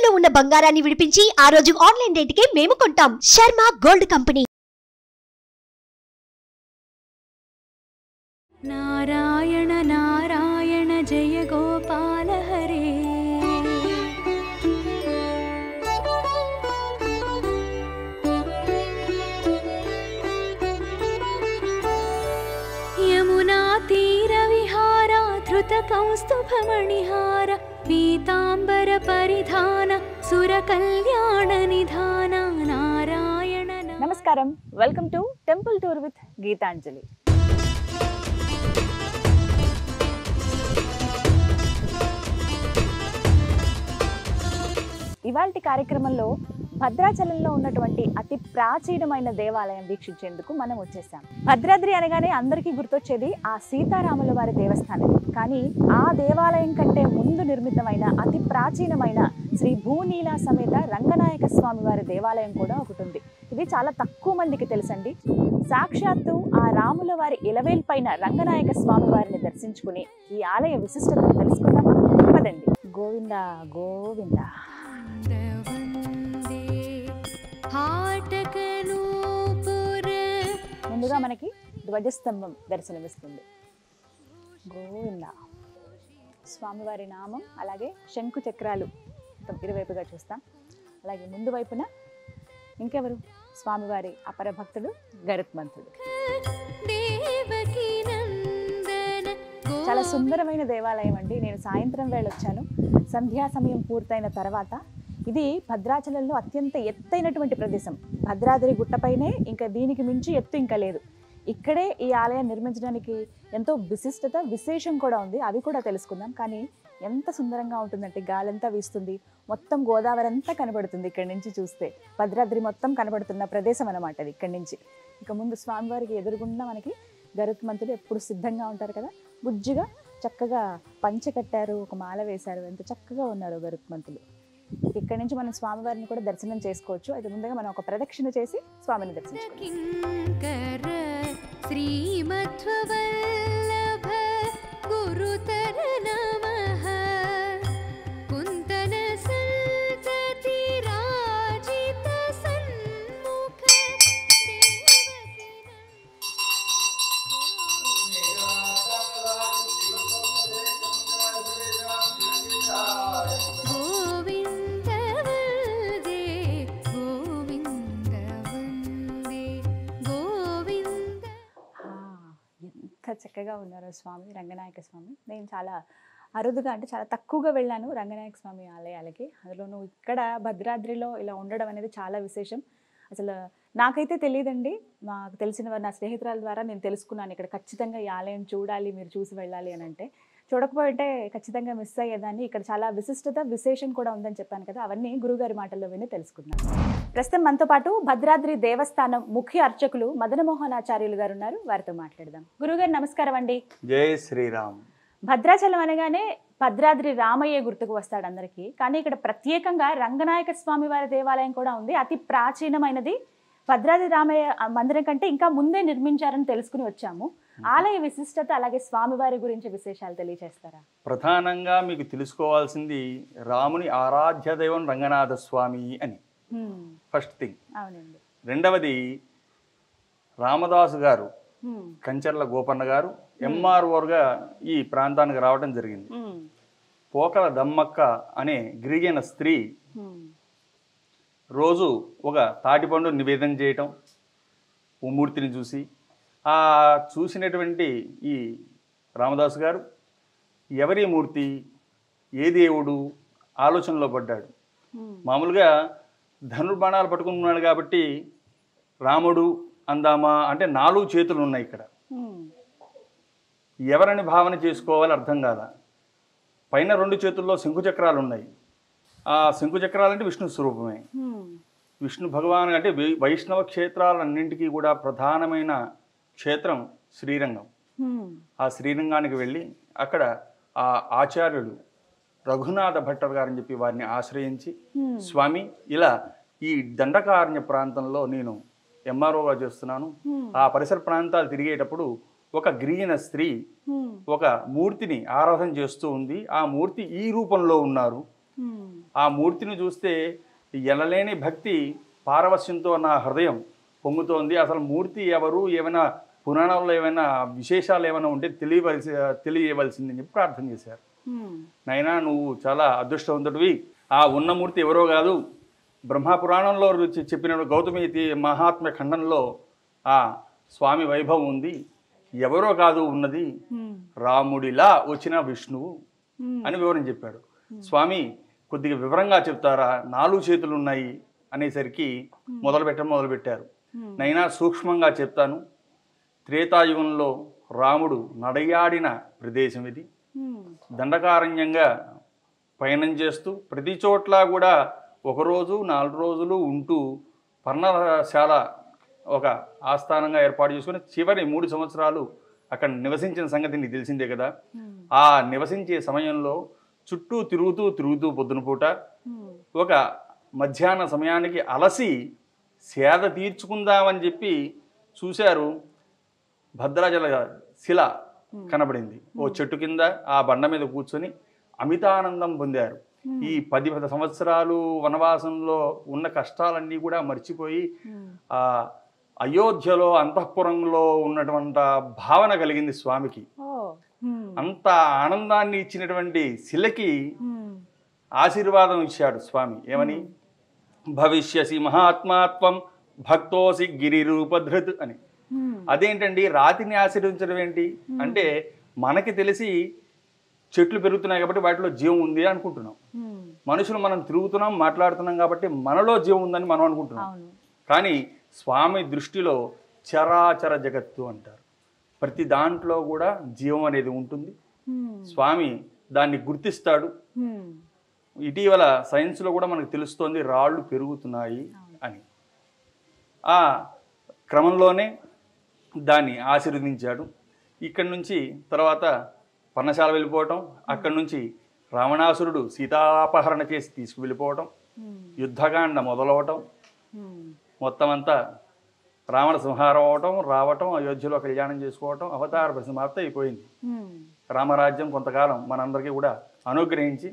తాకట్టులో ఉన్న బంగారాన్ని విడిపించి ఆ రోజు ఆన్లైన్ రేటుకే మేము కొంటాం. Sharma gold company. నారాయణ నారాయణ జయ గోపాల హరే. యమునా తీర విహార ధృత కౌస్తుభ మణిహార పీతాంబర పరిధాన సుర కళ్యాణ నిధాన నారాయణ. నమస్కారం, welcome to temple tour with Geetanjali. ఇవాల్టి కార్యక్రమంలో భద్రాచలంలో ఉన్నటువంటి అతి ప్రాచీనమైన దేవాలయం వీక్షించేందుకు మనం వచ్చేసాం. భద్రాద్రి అనగానే అందరికీ గుర్తొచ్చేది ఆ సీతారాముల వారి దేవస్థానం. కానీ ఆ దేవాలయం కంటే ముందు నిర్మితమైన అతి ప్రాచీనమైన శ్రీ భూనీలా సమేత రంగనాయక స్వామి వారి దేవాలయం కూడా ఒకటి ఉంది. ఇది చాలా తక్కువ మందికి తెలుసండి. సాక్షాత్తు ఆ రాముల వారి ఇలవేల్ పైన రంగనాయక స్వామి వారిని దర్శించుకుని ఈ ఆలయ విశిష్టతను తెలుసుకుందామా? పదండి. గోవింద గోవింద. ముందుగా మనకి ధ్వజస్తంభం దర్శనమిస్తుంది. గోవింద. స్వామివారి నామం, అలాగే శంకు చక్రాలు ఇరువైపుగా చూస్తాం. అలాగే ముందు వైపున ఇంకెవరు? స్వామివారి అపర భక్తుడు గరుత్మంతుడు. చాలా సుందరమైన దేవాలయం అండి. నేను సాయంత్రం వేళ వచ్చాను. సంధ్యా సమయం పూర్తయిన తర్వాత ఇది భద్రాచలంలో అత్యంత ఎత్తైనటువంటి ప్రదేశం. భద్రాద్రి గుట్టపైనే, ఇంకా దీనికి మించి ఎత్తు ఇంకా లేదు. ఇక్కడే ఈ ఆలయం నిర్మించడానికి ఎంతో విశిష్టత, విశేషం కూడా ఉంది. అవి కూడా తెలుసుకుందాం. కానీ ఎంత సుందరంగా ఉంటుందంటే గాలంతా వీస్తుంది, మొత్తం గోదావరి అంతా కనబడుతుంది ఇక్కడి నుంచి చూస్తే. భద్రాద్రి మొత్తం కనబడుతున్న ప్రదేశం అన్నమాట అది ఇక్కడి నుంచి. ఇక ముందు స్వామివారికి ఎదురుగుండా మనకి గరుత్మంతుడు ఎప్పుడు సిద్ధంగా ఉంటారు కదా. బుజ్జిగా చక్కగా పంచె కట్టారు, ఒక మాల వేశారు, ఎంత చక్కగా ఉన్నారు గరుత్మంతులు. ఇక్కడి నుంచి మనం స్వామివారిని కూడా దర్శనం చేసుకోవచ్చు. అయితే ముందుగా మనం ఒక ప్రదక్షిణ చేసి స్వామిని దర్శించుకోవచ్చు. చక్కగా ఉన్నారు స్వామి రంగనాయక స్వామి. నేను చాలా అరుదుగా, అంటే చాలా తక్కువగా వెళ్ళాను రంగనాయక స్వామి ఆలయాలకి. అందులోనూ ఇక్కడ భద్రాద్రిలో ఇలా ఉండడం అనేది చాలా విశేషం. అసలు నాకైతే తెలియదండి. నాకు తెలిసిన నా స్నేహితురాల ద్వారా నేను తెలుసుకున్నాను. ఇక్కడ ఖచ్చితంగా ఈ ఆలయం చూడాలి, మీరు చూసి వెళ్ళాలి అని. అంటే చూడకపోతే ఖచ్చితంగా మిస్ అయ్యేదాన్ని. ఇక్కడ చాలా విశిష్టత, విశేషం కూడా ఉందని చెప్పాను కదా. అవన్నీ గురుగారి మాటల్లో విని తెలుసుకున్నాను. ప్రస్తుతం మనతో పాటు భద్రాద్రి దేవస్థానం ముఖ్య అర్చకులు మదనమోహనాచార్యులు గారు ఉన్నారు. వారితో మాట్లాడదాం. గురుగారు నమస్కారం అండి. జై శ్రీరామ్. భద్రాచలం అనగానే భద్రాద్రి రామయ్య గుర్తుకు వస్తాడు అందరికీ. కానీ ఇక్కడ ప్రత్యేకంగా రంగనాయక స్వామి వారి దేవాలయం కూడా ఉంది. అతి ప్రాచీనమైనది. భద్రాద్రి రామయ్య మందిరం కంటే ఇంకా ముందే నిర్మించారని తెలుసుకుని వచ్చాము. ఆలయ విశిష్టత, అలాగే స్వామివారి గురించి విశేషాలు తెలియజేస్తారా? ప్రధానంగా మీకు తెలుసుకోవాల్సింది రాముని ఆరాధ్య దైవం రంగనాథ స్వామి అని ఫస్ట్ థింగ్. అవునండి. రెండవది రామదాసు గారు, కంచర్ల గోపన్న గారు ఎంఆర్ఓగా ఈ ప్రాంతానికి రావడం జరిగింది. పోకల దమ్మక్క అనే గిరిజన స్త్రీ రోజు ఒక తాటిపండు నివేదన చేయటం, ఓ మూర్తిని చూసి, ఆ చూసినటువంటి ఈ రామదాసు గారు ఎవరి మూర్తి, ఏ దేవుడు ఆలోచనలో పడ్డాడు. మామూలుగా ధనుర్బాణాలు పట్టుకున్నాడు కాబట్టి రాముడు అందామా అంటే 4 చేతులు ఉన్నాయి ఇక్కడ. ఎవరని భావన చేసుకోవాలి అర్థం కాదా. పైన 2 చేతుల్లో శంకుచక్రాలు ఉన్నాయి. ఆ శంకుచక్రాలు అంటే విష్ణు స్వరూపమే. విష్ణు భగవాన్ అంటే వైష్ణవ క్షేత్రాలన్నింటికీ కూడా ప్రధానమైన క్షేత్రం శ్రీరంగం. ఆ శ్రీరంగానికి వెళ్ళి అక్కడ ఆ ఆచార్యుడు రఘునాథ భట్టర్ గారని చెప్పి వారిని ఆశ్రయించి, స్వామి ఇలా ఈ దండకారణ్య ప్రాంతంలో నేను ఎంఆర్ఓగా చేస్తున్నాను. ఆ పరిసర ప్రాంతాలు తిరిగేటప్పుడు ఒక గిరిజన స్త్రీ ఒక మూర్తిని ఆరాధన చేస్తూ ఉంది. ఆ మూర్తి ఈ రూపంలో ఉన్నారు. ఆ మూర్తిని చూస్తే ఎనలేని భక్తి పారవశ్యంతో నా హృదయం పొంగుతోంది. అసలు మూర్తి ఎవరు, ఏమైనా పురాణాల్లో ఏమైనా విశేషాలు ఏమైనా ఉంటే తెలియవలసిందని చెప్పి ప్రార్థన చేశారు. నైనా నువ్వు చాలా అదృష్టవంతుడివి, ఆ ఉన్న మూర్తి ఎవరో కాదు, బ్రహ్మపురాణంలో చెప్పిన గౌతమి మహాత్మ్య ఖండంలో ఆ స్వామి వైభవం ఉంది, ఎవరో కాదు ఉన్నది, రాముడిలా వచ్చిన విష్ణువు అని వివరం చెప్పాడు. స్వామి కొద్దిగా వివరంగా చెప్తారా, 4 చేతులు ఉన్నాయి అనేసరికి మొదలుపెట్టారు. నైనా సూక్ష్మంగా చెప్తాను. త్రేతాయుగంలో రాముడు నడయాడిన ప్రదేశం ఇది. దండకారణ్యంగా పయనం చేస్తూ ప్రతి చోట్ల కూడా 1 రోజు 4 రోజులు ఉంటూ పర్ణశాల ఒక ఆస్థానంగా ఏర్పాటు చేసుకుని చివరి 3 సంవత్సరాలు అక్కడ నివసించిన సంగతి నీకు తెలిసిందే కదా. ఆ నివసించే సమయంలో చుట్టూ తిరుగుతూ పొద్దున పూట ఒక మధ్యాహ్న సమయానికి అలసి సేద తీర్చుకుందామని చెప్పి చూశారు. భద్రాచల శిల కనబడింది. ఓ చెట్టు కింద ఆ బండ మీద కూర్చొని అమితానందం పొందారు. ఈ 10 సంవత్సరాలు వనవాసంలో ఉన్న కష్టాలన్నీ కూడా మర్చిపోయి ఆ అయోధ్యలో అంతఃపురంలో ఉన్నటువంటి భావన కలిగింది స్వామికి. అంత ఆనందాన్ని ఇచ్చినటువంటి శిలకి ఆశీర్వాదం ఇచ్చాడు స్వామి. ఏమని? భవిష్యసి మహాత్మాత్వం భక్తోసి గిరిరూపధృత్ అని. అదేంటండి, రాతిని ఆశీర్వదించడం ఏంటి అంటే, మనకి తెలిసి చెట్లు పెరుగుతున్నాయి కాబట్టి వాటిలో జీవం ఉంది అనుకుంటున్నాం. మనుషులు మనం తిరుగుతున్నాం, మాట్లాడుతున్నాం కాబట్టి మనలో జీవం ఉందని మనం అనుకుంటున్నాం. కానీ స్వామి దృష్టిలో చరాచర జగత్తు అంటారు. ప్రతి దాంట్లో కూడా జీవం అనేది ఉంటుంది. స్వామి దాన్ని గుర్తిస్తాడు. ఇటీవల సైన్స్లో కూడా మనకు తెలుస్తోంది రాళ్ళు పెరుగుతున్నాయి అని. ఆ క్రమంలోనే దాన్ని ఆశీర్వదించాడు. ఇక్కడి నుంచి తర్వాత పర్ణశాల వెళ్ళిపోవటం, అక్కడి నుంచి రావణాసురుడు సీతాపహరణ చేసి తీసుకువెళ్ళిపోవటం, యుద్ధకాండ మొదలవటం, మొత్తం అంతా రావణ సంహారం అవటం, రావటం, అయోధ్యలో కళ్యాణం చేసుకోవటం, అవతార పరిసమాప్తి అయిపోయింది. రామరాజ్యం కొంతకాలం మనందరికీ కూడా అనుగ్రహించి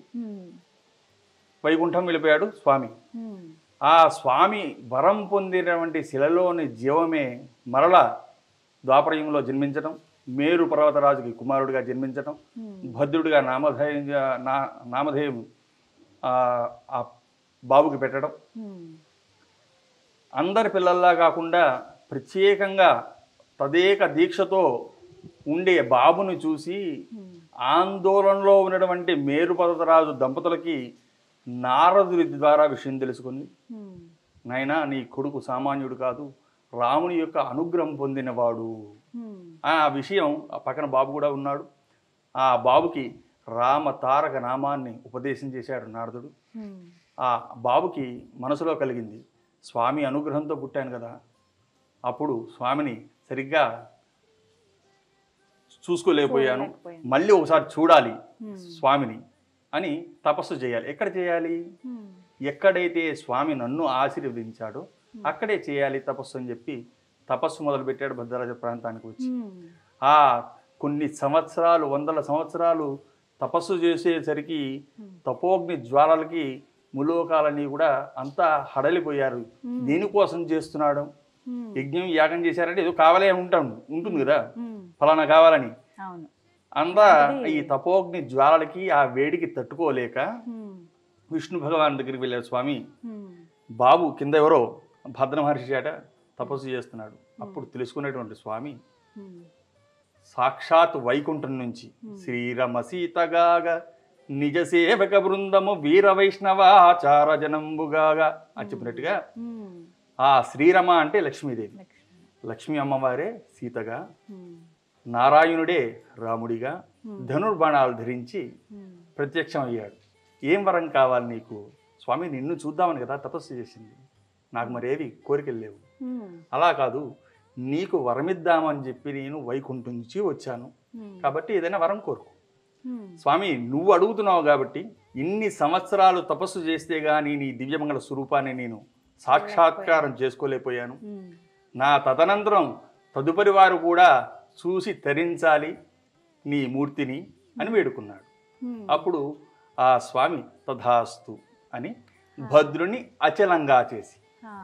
వైకుంఠం వెళ్ళిపోయాడు స్వామి. ఆ స్వామి వరం పొందినటువంటి శిలలోని జీవమే మరల ద్వాపరయుగంలో జన్మించడం, మేరు పర్వతరాజుకి కుమారుడిగా జన్మించడం, భద్రుడిగా నామధేయం ఆ బాబుకి పెట్టడం, అందరి పిల్లల్లా కాకుండా ప్రత్యేకంగా తదేక దీక్షతో ఉండే బాబును చూసి ఆందోళనలో ఉన్నటువంటి మేరు పర్వతరాజు దంపతులకి నారదుడి ద్వారా విషయం తెలుసుకుంది. నాయనా, నీ కొడుకు సామాన్యుడు కాదు, రాముని యొక్క అనుగ్రహం పొందినవాడు. ఆ విషయం పక్కన బాబు కూడా ఉన్నాడు. ఆ బాబుకి రామ తారక నామాన్ని ఉపదేశం చేశాడు నారదుడు. ఆ బాబుకి మనసులో కలిగింది, స్వామి అనుగ్రహంతో పుట్టాను కదా, అప్పుడు స్వామిని సరిగ్గా చూసుకోలేకపోయాను, మళ్ళీ ఒకసారి చూడాలి స్వామిని అని తపస్సు చేయాలి. ఎక్కడ చేయాలి? ఎక్కడైతే స్వామి నన్ను ఆశీర్వదించాడో అక్కడే చేయాలి తపస్సు అని చెప్పి తపస్సు మొదలుపెట్టాడు. భద్రాచల ప్రాంతానికి వచ్చి ఆ కొన్ని సంవత్సరాలు, 100 సంవత్సరాలు తపస్సు చేసేసరికి తపోగ్ని జ్వాలలకి ములోకాలని కూడా అంతా హడలిపోయారు. దేనికోసం చేస్తున్నాడు? యజ్ఞం యాగం చేశారంటే ఏదో కావాలే ఉంటుంది కదా, ఫలానా కావాలని. అంతా ఈ తపోగ్ని జ్వాలలకి ఆ వేడికి తట్టుకోలేక విష్ణు భగవాన్ దగ్గరికి వెళ్ళారు స్వామి. బాబు కింద ఎవరో భద్ర మహర్షి చేట తపస్సు చేస్తున్నాడు. అప్పుడు తెలుసుకునేటువంటి స్వామి సాక్షాత్ వైకుంఠం నుంచి శ్రీరమ సీతగాగా నిజ సేవక బృందము వీర వైష్ణవాచార జనంబుగాగా అని చెప్పినట్టుగా ఆ శ్రీరమ అంటే లక్ష్మీదేవి, లక్ష్మీ అమ్మవారే సీతగా, నారాయణుడే రాముడిగా ధనుర్బాణాలు ధరించి ప్రత్యక్షం అయ్యాడు. ఏం వరం కావాలి నీకు? స్వామి నిన్ను చూద్దామని కదా తపస్సు చేసింది, నాకు మరేవి కోరికలు లేవు. అలా కాదు, నీకు వరమిద్దామని చెప్పి నేను వైకుంఠం నుంచి వచ్చాను కాబట్టి ఏదైనా వరం కోరుకో. స్వామి నువ్వు అడుగుతున్నావు కాబట్టి ఇన్ని సంవత్సరాలు తపస్సు చేస్తే గానీ నీ దివ్యమంగళ స్వరూపాన్ని నేను సాక్షాత్కారం చేసుకోలేకపోయాను. నా తదనంతరం తదుపరి వారు కూడా చూసి తరించాలి నీ మూర్తిని అని వేడుకున్నాడు. అప్పుడు ఆ స్వామి తథాస్తు అని భద్రుని అచలంగా చేసి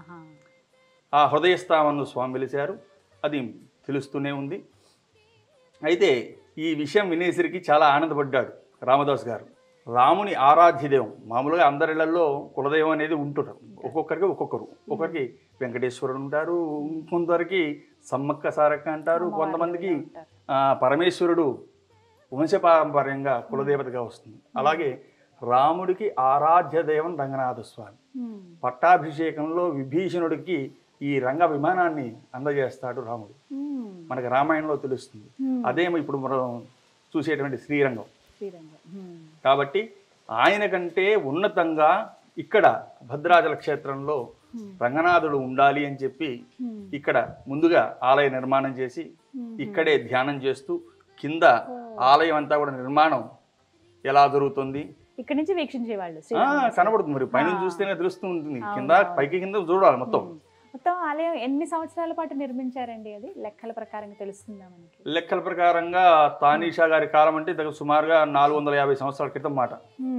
ఆ హృదయస్థానంలో స్వామి వెలిశారు. అది తెలుస్తూనే ఉంది. అయితే ఈ విషయం వినేసరికి చాలా ఆనందపడ్డాడు రామదాస్ గారు. రాముని ఆరాధ్య దైవం, మామూలుగా అందరిళ్లలో కులదైవం అనేది ఉంటుంటారు. ఒక్కొక్కరికి ఒకరికి వెంకటేశ్వరుడు ఉంటారు, కొందరికి సమ్మక్క సారక్క అంటారు, కొంతమందికి పరమేశ్వరుడు వంశపారంపర్యంగా కులదేవతగా వస్తుంది. అలాగే రాముడికి ఆరాధ్య దైవం రంగనాథ స్వామి. పట్టాభిషేకంలో విభీషణుడికి ఈ రంగ విమానాన్ని అందజేస్తాడు రాముడు. మనకు రామాయణంలో తెలుస్తుంది. అదేమో ఇప్పుడు మనం చూసేటువంటి శ్రీరంగం. కాబట్టి ఆయన కంటే ఉన్నతంగా ఇక్కడ భద్రాచల క్షేత్రంలో రంగనాథుడు ఉండాలి అని చెప్పి ఇక్కడ ముందుగా ఆలయ నిర్మాణం చేసి ఇక్కడే ధ్యానం చేస్తూ కింద ఆలయం అంతా కూడా నిర్మాణం ఎలా జరుగుతుంది ఇక్కడ నుంచి వీక్షించేవాళ్ళు కనబడుతుంది. మరి పైన చూస్తేనే తెలుస్తూ ఉంటుంది. కింద పైకి కింద చూడాలి. మొత్తం ఆలయం ఎన్ని సంవత్సరాల పాటు నిర్మించారండి? అది లెక్కల ప్రకారంగా తెలుస్తుందా మనకి? లెక్కల ప్రకారంగా తానీషా గారి కాలం అంటే దగ్గర సుమారుగా 450 సంవత్సరాల క్రితం మాట.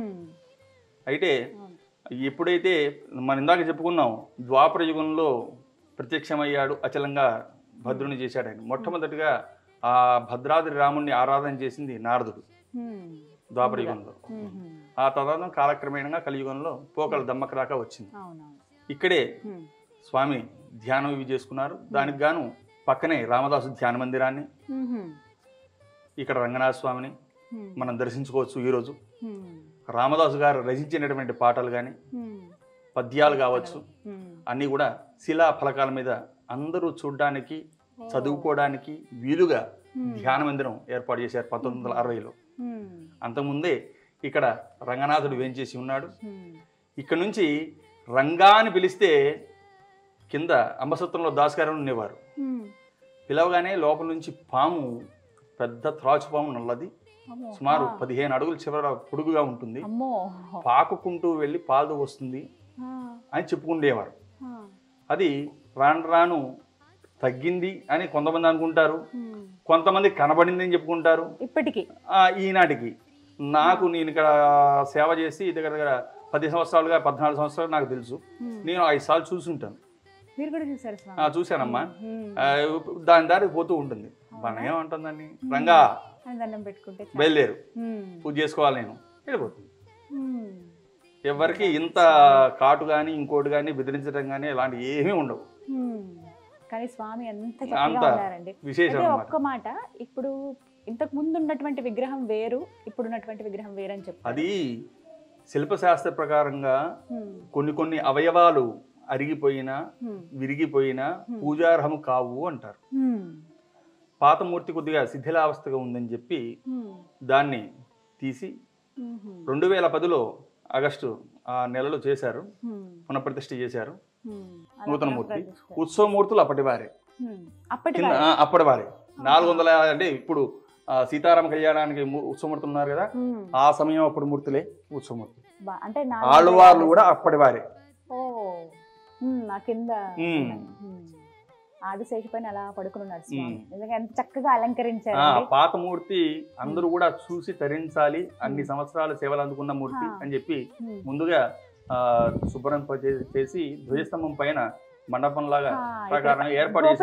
అయితే ఎప్పుడైతే మనం ఇందాక చెప్పుకున్నాం ద్వాపర యుగంలో ప్రత్యక్షమయ్యాడు, అచలంగా భద్రుని చేశాడు ఆయన. మొట్టమొదటిగా ఆ భద్రాద్రి రాముడిని ఆరాధన చేసింది నారదుడు ద్వాపర యుగంలో. ఆ తర్వాత కాలక్రమేణంగా కలియుగంలో పోకల దమ్మక దాకా వచ్చింది. ఇక్కడే స్వామి ధ్యానం ఇవి చేసుకున్నారు. దానికి గాను పక్కనే రామదాసు ధ్యాన మందిరాన్ని, ఇక్కడ రంగనాథ స్వామిని మనం దర్శించుకోవచ్చు. ఈరోజు రామదాసు గారు రచించినటువంటి పాటలు కానీ పద్యాలు కావచ్చు అన్నీ కూడా శిలా ఫలకాల మీద అందరూ చూడడానికి చదువుకోవడానికి వీలుగా ధ్యాన మందిరం ఏర్పాటు చేశారు 1960లో. అంతకుముందే ఇక్కడ రంగనాథుడు వేంచేసి ఉన్నాడు. ఇక్కడ నుంచి రంగా అని పిలిస్తే కింద అంబసత్రంలో దాసగారు ఉండేవారు. పిలవగానే లోపల నుంచి పాము, పెద్ద త్రాచు పాము, నల్లది, సుమారు 15 అడుగుల చివర పొడుగుగా ఉంటుంది, పాకుకుంటూ వెళ్ళి పాలు వస్తుంది అని చెప్పుకుండేవారు. అది రాను రాను తగ్గింది అని కొంతమంది అనుకుంటారు, కొంతమంది కనబడింది అని చెప్పుకుంటారు. ఇప్పటికీ ఈనాటికి నాకు నేను ఇక్కడ సేవ చేసి దగ్గర దగ్గర 10 సంవత్సరాలుగా 14 సంవత్సరాలు నాకు తెలుసు. నేను 5 సార్లు చూసుంటాను. చూశానమ్మా. దాని దారి పోతూ ఉంటుంది. మనం ఏమంటుందండి, రంగా బయలుదేరు, పూజ చేసుకోవాలి, నేను వెళ్ళిపోతుంది. ఎవరికి ఇంత కాటు కానీ ఇంకోటి కానీ బెదిరించడం కానీ ఇలాంటి ఏమీ ఉండవు. కానీ స్వామి అంత విశేషం. ఒక్క మాట, ఇప్పుడు ఇంతకు ముందు ఉన్నటువంటి విగ్రహం వేరు, ఇప్పుడున్నటువంటి విగ్రహం వేరు అని చెప్పి అది శిల్పశాస్త్ర ప్రకారంగా కొన్ని అవయవాలు అరిగిపోయినా విరిగిపోయినా పూజార్హము కావు అంటారు. పాతమూర్తి కొద్దిగా శిథిలావస్థగా ఉందని చెప్పి దాన్ని తీసి 2010లో ఆగస్టు ఆ నెలలో చేశారు, పునఃప్రతిష్ఠ చేశారు. నూతన మూర్తి, ఉత్సవమూర్తులు అప్పటి వారే. 400 అంటే ఇప్పుడు సీతారామ కళ్యాణానికి ఉత్సవమూర్తులు ఉన్నారు కదా, ఆ సమయం అప్పుడు మూర్తులే ఉత్సవమూర్తి. ఆళ్వార్లు కూడా అప్పటి వారే. ఆదిశేషు పైన అలా పడుకున్నారు. ఎంత చక్కగా అలంకరించారు. పాత మూర్తి అందరూ కూడా చూసి తరించాలి, అన్ని సంవత్సరాలు సేవలు అందుకున్న మూర్తి అని చెప్పి ముందుగా శుభ్రం చేసి ధ్వజస్తంభం పైన మండపం లాగా ప్రకారంగా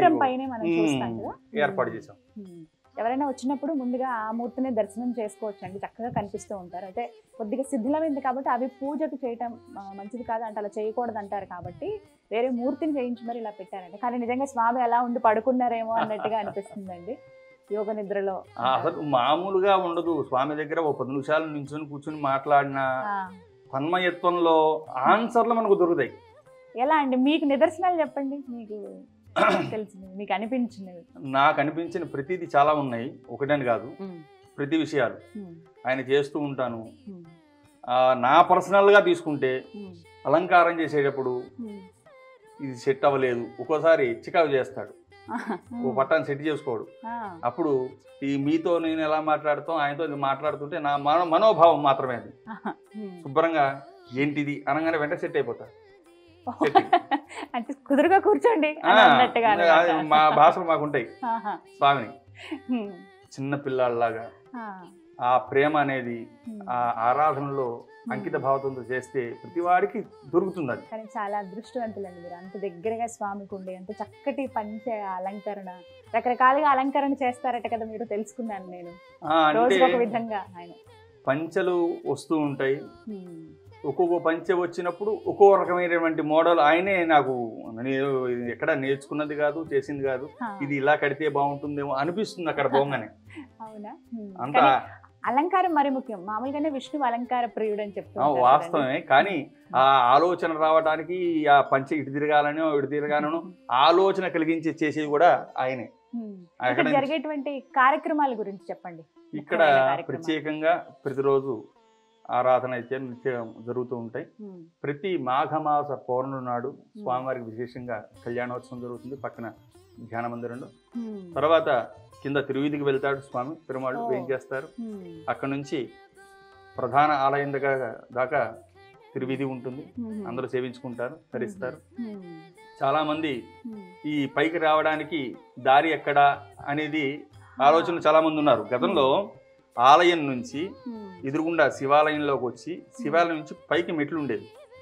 ఏర్పాటు చేసాం. ఎవరైనా వచ్చినప్పుడు ముందుగా ఆ మూర్తిని దర్శనం చేసుకోవచ్చు అండి, చక్కగా కనిపిస్తూ ఉంటారు. అయితే కొద్దిగా శిథిలమైంది కాబట్టి అవి పూజకు చేయటం మంచిది కాదు అంటే అలా చేయకూడదు అంటారు. కాబట్టి వేరే మూర్తిని చేయించి మరి ఇలా పెట్టారండి. కానీ నిజంగా స్వామి అలా ఉండి పడుకున్నారేమో అన్నట్టుగా అనిపిస్తుందండి యోగ నిద్రలో. అసలు మామూలుగా ఉండదు. స్వామి దగ్గర ఒక 10 నిమిషాలు నించుని కూర్చుని మాట్లాడిన తన్మయత్వంలో ఆన్సర్లు మనకు దొరుకుతాయి. ఎలా అండి, మీకు నిదర్శనాలు చెప్పండి, మీకు తెలిసినవి, మీకు అనిపించినవి. నాకు అనిపించిన ప్రతిదీ చాలా ఉన్నాయి, ఒకటని కాదు, ప్రతి విషయాలు ఆయన చేస్తూ ఉంటాను. నా పర్సనల్గా తీసుకుంటే అలంకారం చేసేటప్పుడు ఇది సెట్ అవ్వలేదు, ఒక్కోసారి చికాకు చేస్తాడు, ఓ పట్టాన్ని సెట్ చేసుకోడు. అప్పుడు ఈ మీతో నేను ఎలా మాట్లాడుతాం ఆయనతో మాట్లాడుతుంటే నా మనోభావం మాత్రమే అది. శుభ్రంగా ఏంటిది అనగానే వెంటనే సెట్ అయిపోతాడు. అంటే కుదురుగా కూర్చోండి మా భాషలు మాకుంటాయి. స్వామిని చిన్న పిల్లల్లాగా ఆ ప్రేమ అనేది ఆ ఆరాధనలో అంకిత భావంతో చేస్తే ప్రతి వాడికి దొరుకుతుంది అది. కానీ చాలా అదృష్టవంతులండి మీరు, అంత దగ్గరగా స్వామికి ఉండే అంత చక్కటి పంచ అలంకరణ, రకరకాలుగా అలంకరణ చేస్తారట కదా మీరు, తెలుసుకున్నాను నేను. రోజు ఒక విధంగా ఆయన పంచలు వస్తూ ఉంటాయి. ఒక్కొక్క పంచె వచ్చినప్పుడు ఒక్కో రకమైనటువంటి మోడల్ ఆయనే నాకు ఎక్కడ నేర్చుకున్నది కాదు, చేసింది కాదు. ఇది ఇలా కడితే బాగుంటుందేమో అనిపిస్తుంది అక్కడ పోగానే. అవునా? అంత అలంకారం మరి ముఖ్యం. మామూలుగానే విష్ణువు అలంకార ప్రియుడు అని చెప్తాను, వాస్తవమే. కానీ ఆ ఆలోచన రావడానికి ఆ పంచె ఇటు తిరగాలనో ఇటు తిరగాలనో ఆలోచన కలిగించి చేసేది కూడా ఆయనే. జరిగేటువంటి కార్యక్రమాల గురించి చెప్పండి. ఇక్కడ ప్రత్యేకంగా ప్రతిరోజు ఆరాధన అయితే నిత్యం జరుగుతూ ఉంటాయి. ప్రతి మాఘమాస పౌర్ణమి నాడు స్వామివారికి విశేషంగా కళ్యాణోత్సవం జరుగుతుంది పక్కన ధ్యాన మందిరంలో. తర్వాత కింద తిరువీధికి వెళ్తాడు స్వామి, పెరుమాళ్ళు ఏం చేస్తారు. అక్కడ నుంచి ప్రధాన ఆలయం దాకా తిరువీధి ఉంటుంది. అందరూ సేవించుకుంటారు, ధరిస్తారు. చాలా మంది ఈ పైకి రావడానికి దారి ఎక్కడా అనేది ఆలోచన చాలా మంది ఉన్నారు. గతంలో ఆలయం నుంచి ఎదురుగుండా శివాలయంలోకి వచ్చి శివాలయం నుంచి పైకి మెట్లు ఉండేది.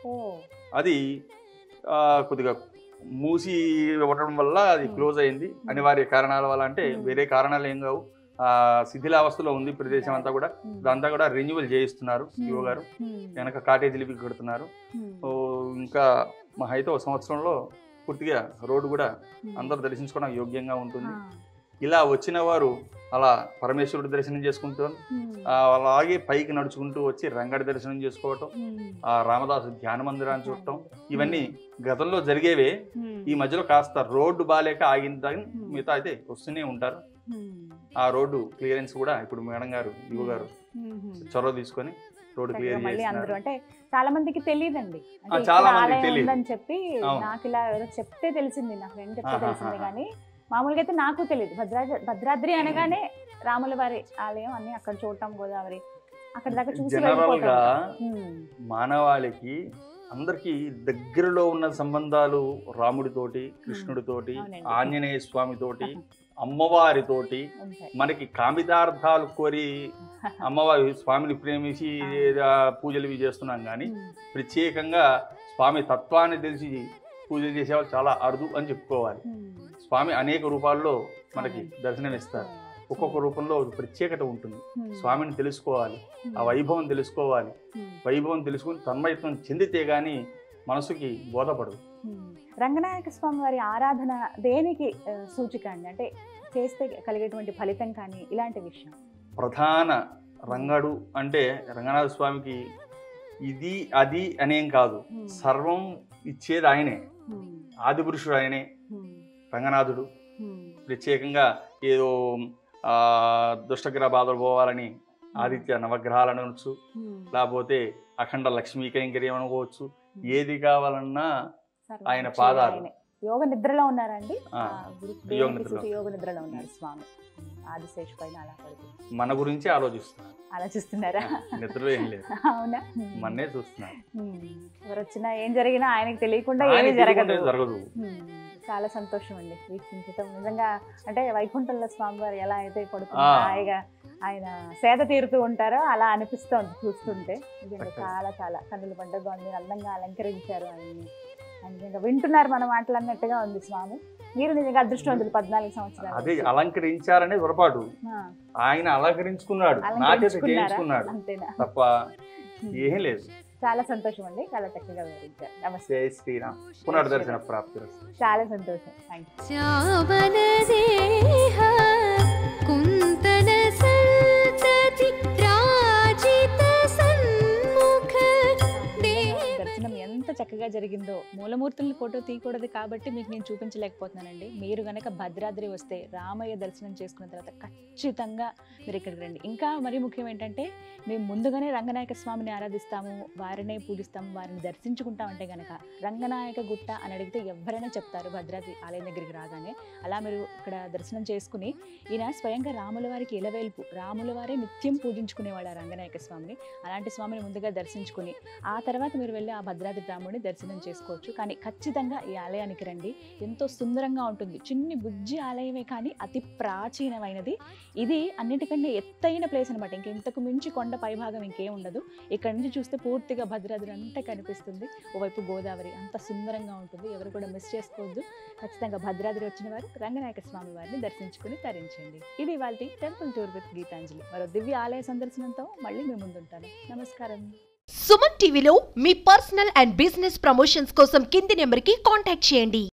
అది కొద్దిగా మూసి ఉండడం వల్ల అది క్లోజ్ అయింది, అనివార్య కారణాల వల్ల. అంటే వేరే కారణాలు ఏం కావు, శిథిలావస్థలో ఉంది ప్రదేశం అంతా కూడా. దాంతా కూడా రెన్యువల్ చేయిస్తున్నారు శివ గారు. వెనక కాటేజీలు ఇవి కడుతున్నారు. ఇంకా మా అయితే ఒక సంవత్సరంలో పూర్తిగా రోడ్డు కూడా అందరూ దర్శించుకోవడం యోగ్యంగా ఉంటుంది. ఇలా వచ్చిన వారు అలా పరమేశ్వరుడు దర్శనం చేసుకుంటారు, అలాగే పైకి నడుచుకుంటూ వచ్చి రంగడి దర్శనం చేసుకోవటం, ఆ రామదాసు ధ్యాన మందిరాన్ని చూడటం, ఇవన్నీ గతంలో జరిగేవే. ఈ మధ్యలో కాస్త రోడ్డు బాలేక ఆగిన మిగతా అయితే వస్తూనే ఉంటారు. ఆ రోడ్డు క్లియరెన్స్ కూడా ఇప్పుడు మేడం గారు యువ గారు చొరవ తీసుకొని రోడ్డు క్లియర్ చేస్తున్నారు. అంటే చాలా మందికి తెలియదండి, చాలా మందికి తెలియదు అని చెప్పి నాకు ఇలా చెప్తే తెలిసింది, నా ఫ్రెండ్ చెప్తే తెలిసింది. కానీ మామూలుగా అయితే నాకు తెలియదు. భద్రాద్రి అనగానే రాముల వారి ఆలయం అన్ని అక్కడ చూడటం, గోదావరి అక్కడ దాకా చూసి జనరల్ గా మానవాళికి అందరికి దగ్గరలో ఉన్న సంబంధాలు రాముడితోటి, కృష్ణుడితోటి, ఆంజనేయ స్వామితోటి, అమ్మవారితోటి. మనకి కామితార్థాలు కోరి అమ్మవారి స్వామిని ప్రేమించి పూజలు ఇవి చేస్తున్నాం. కానీ ప్రత్యేకంగా స్వామి తత్వాన్ని తెలిసి పూజలు చేసేవాళ్ళు చాలా అరుదు అని చెప్పుకోవాలి. స్వామి అనేక రూపాల్లో మనకి దర్శనమిస్తారు. ఒక్కొక్క రూపంలో ప్రత్యేకత ఉంటుంది. స్వామిని తెలుసుకోవాలి, ఆ వైభవం తెలుసుకోవాలి. వైభవం తెలుసుకుని తన్మయత్వం చెందితే గాని మనసుకి బోధపడదు. రంగనాయక స్వామి వారి ఆరాధన దేనికి సూచిక అండి? అంటే చేస్తే కలిగేటువంటి ఫలితం కానీ ఇలాంటి విషయం. ప్రధాన రంగడు అంటే రంగనాథ స్వామికి ఇది అది అనేం కాదు, సర్వం ఇచ్చేది ఆయనే. ఆది పురుషుడు ఆయనే రంగనాథుడు. ప్రత్యేకంగా ఏదో దుష్టగ్రహ బాధలు పోవాలని ఆదిత్య నవగ్రహాలను అనొచ్చు, లేకపోతే అఖండ లక్ష్మీ కైంకర్యం అనుకోవచ్చు. ఏది కావాలన్నా ఆయన పాదాలు. యోగ నిద్రలో ఉన్నారండి, యోగ నిద్రలో ఉన్నారు స్వామి ఆదిశేషు పైన. అలా మన గురించి ఆలోచిస్తున్నారా? నిద్రలో ఏం లేదు, అవునా? మన్నే చూస్తున్నారు. ఎవరు వచ్చినా ఏం జరిగినా ఆయనకి తెలియకుండా ఏమీ జరగదు. చాలా సంతోషం అండి వీక్షించటం. నిజంగా అంటే వైకుంఠంలో స్వామివారు ఎలా అయితే పడుతుందో హాయిగా ఆయన సేద తీరుతూ ఉంటారో అలా అనిపిస్తోంది చూస్తుంటే. నిజంగా చాలా చాలా కన్నుల పండుగ ఉంది, అందంగా అలంకరించారు ఆయన్ని. నిజంగా వింటున్నారు మన మాటలు అన్నట్టుగా ఉంది స్వామి. మీరు నిజంగా అదృష్టవంతులు. 14 సంవత్సరాలు అదే అలంకరించారనే పొరపాటు, ఆయన అలంకరించుకున్నాడు, అంతేనా తప్ప ఏం లేదు. చాలా సంతోషం అండి, చాలా చక్కగా వివరించారు. నమస్తే. జై శ్రీరామ్. పునర్దర్శన ప్రాప్తి. చాలా సంతోషం. దర్శనం ఎంత చక్కగా జరిగిందో. మూలమూర్తుల్ని ఫోటో తీయకూడదు కాబట్టి మీకు నేను చూపించలేకపోతున్నానండి. మీరు కనుక భద్రాద్రి వస్తే రామయ్య దర్శనం చేసుకున్న తర్వాత ఖచ్చితంగా మీరు ఇక్కడికి రండి. ఇంకా మరీ ముఖ్యం ఏంటంటే, మేము ముందుగానే రంగనాయక స్వామిని ఆరాధిస్తాము, వారినే పూజిస్తాము, వారిని దర్శించుకుంటామంటే కనుక రంగనాయక గుట్ట అని అడిగితే ఎవరైనా చెప్తారు భద్రాద్రి ఆలయం దగ్గరికి రాగానే. అలా మీరు ఇక్కడ దర్శనం చేసుకుని, ఈయన స్వయంగా రాముల వారికి ఇలవేల్పు, రాముల వారే నిత్యం పూజించుకునేవాడు రంగనాయక స్వామిని. అలాంటి స్వామిని ముందుగా దర్శించుకుని ఆ తర్వాత మీరు వెళ్ళి ఆ భద్రాద్రి రాముడిని దర్శనం చేసుకోవచ్చు. కానీ ఖచ్చితంగా ఈ ఆలయానికి రండి, ఎంతో సుందరంగా ఉంటుంది. చిన్ని బుజ్జి ఆలయమే కానీ అతి ప్రాచీనమైనది. ఇది అన్నిటికంటే ఎత్తైన ప్లేస్ అనమాట. ఇంతకు మించి కొండ పైభాగం ఇంకేం ఉండదు. ఇక్కడ నుంచి చూస్తే పూర్తిగా భద్రాద్రి అంతా కనిపిస్తుంది. ఓవైపు గోదావరి, అంత సుందరంగా ఉంటుంది. ఎవరు కూడా మిస్ చేసుకోవద్దు. ఖచ్చితంగా భద్రాద్రి వచ్చిన వారు రంగనాయక స్వామి వారిని దర్శించుకుని తరించండి. ఇది ఇవాల్టి టెంపుల్ టూర్ విత్ గీతాంజలి. మరో దివ్య ఆలయ సందర్శనంతో మళ్ళీ మీ ముందుంటాను. నమస్కారం. సుమన్ టీవీలో మీ పర్సనల్ అండ్ బిజినెస్ ప్రమోషన్స్ కోసం కింది నెంబర్కి కాంటాక్ట్ చేయండి.